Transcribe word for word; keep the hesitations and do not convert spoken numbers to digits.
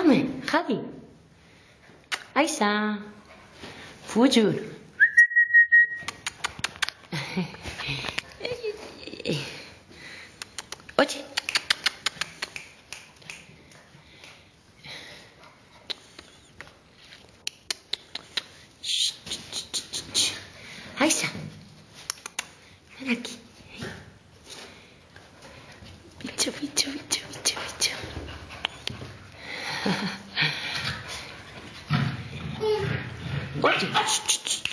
Come, Javi. Aisa. Fujur. Oye. Aisa. Ven aquí. Bicho, bicho, bicho, bicho, bicho. Oye.